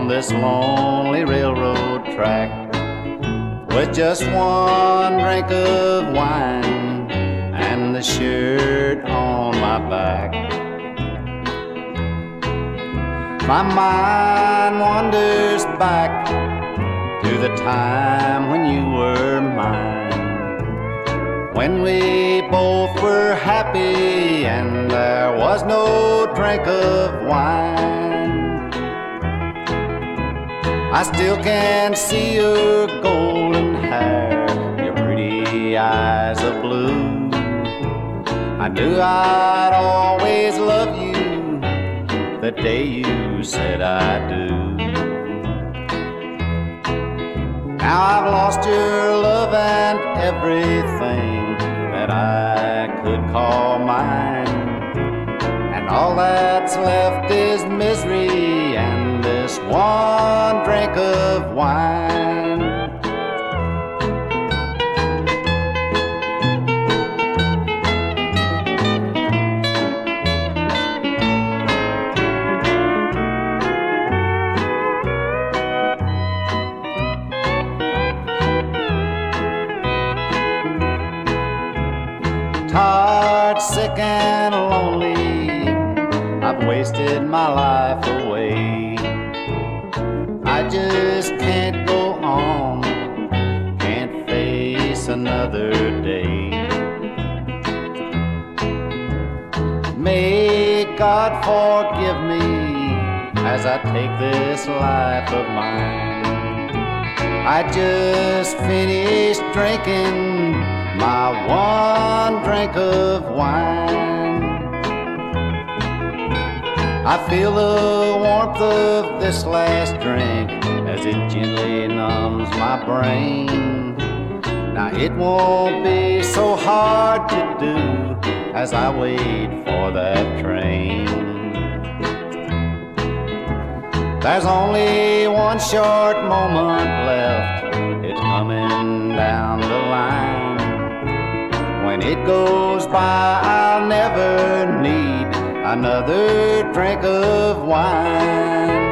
on this lonely railroad track with just one drink of wine and the shirt on my back. My mind wanders back to the time when you were mine, when we both were happy and there was no drink of wine. I still can see your golden hair, your pretty eyes of blue. I knew I'd always love you the day you said I do. Now I've lost your love and everything that I could call mine, and all that's left is misery and this one drink of wine. Tired, sick and lonely, I've wasted my life away. I just can't go on, can't face another day. May God forgive me as I take this life of mine. I just finished drinking my one drink of wine. I feel the warmth of this last drink as it gently numbs my brain. Now it won't be so hard to do as I wait for that train. There's only one short moment left, it's coming down the line. When it goes by, I'll never need another drink of wine.